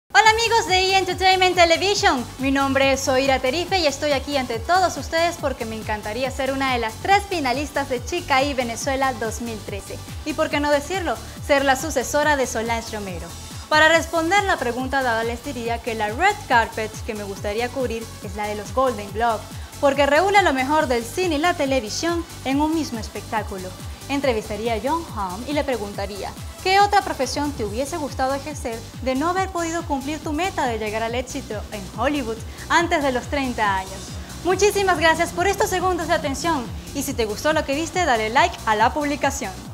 Hola amigos de E! Entertainment Television, mi nombre es Zoira Terife y estoy aquí ante todos ustedes porque me encantaría ser una de las 3 finalistas de Chica E! Venezuela 2013 y por qué no decirlo, ser la sucesora de Solange Romero. Para responder la pregunta dada les diría que la red carpet que me gustaría cubrir es la de los Golden Globe, porque reúne lo mejor del cine y la televisión en un mismo espectáculo. Entrevistaría a Jon Hamm y le preguntaría ¿qué otra profesión te hubiese gustado ejercer de no haber podido cumplir tu meta de llegar al éxito en Hollywood antes de los 30 años? Muchísimas gracias por estos segundos de atención y si te gustó lo que viste, dale like a la publicación.